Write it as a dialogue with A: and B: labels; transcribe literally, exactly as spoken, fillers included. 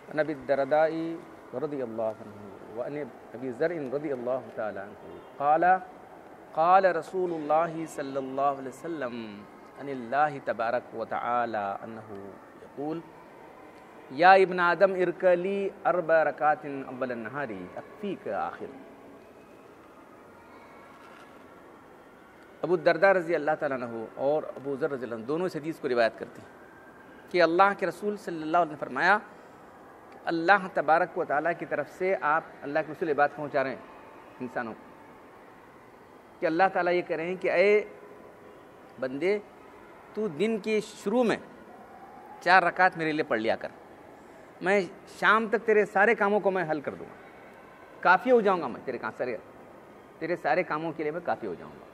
A: नबी दरदाई रज़ियल्लाहु अन्हु व अन अबी ज़र रज़ियल्लाहु तआला अन्हु क़ाल क़ाल रसूलुल्लाहि सल्लल्लाहु अलैहि वसल्लम अनिल्लाहि तबारक व तआला अन्नहु यक़ूल या इब्न आदम इरकली अर्बा रकातिन अव्वल नहारी अक्फ़ीक आखिर। अबू दरदा रज़ी अल्लाह ताला अन्हु और अबू ज़र रज़ी अल्लाह दोनों इस हदीस को रिवायत करते हैं कि अल्लाह के रसूल सल्लल्लाहु अलैहि वसल्लम ने फरमाया अल्लाह तबारक व तआला की तरफ से आप अल्लाह के रसूल बात पहुँचा रहे हैं इंसानों को कि अल्लाह ताला ये कह रहे हैं कि अए बंदे तू दिन के शुरू में चार रकात मेरे लिए पढ़ लिया कर, मैं शाम तक तेरे सारे कामों को मैं हल कर दूँगा, काफ़ी हो जाऊँगा, मैं तेरे का सारे तेरे सारे कामों के लिए मैं काफ़ी हो जाऊँगा।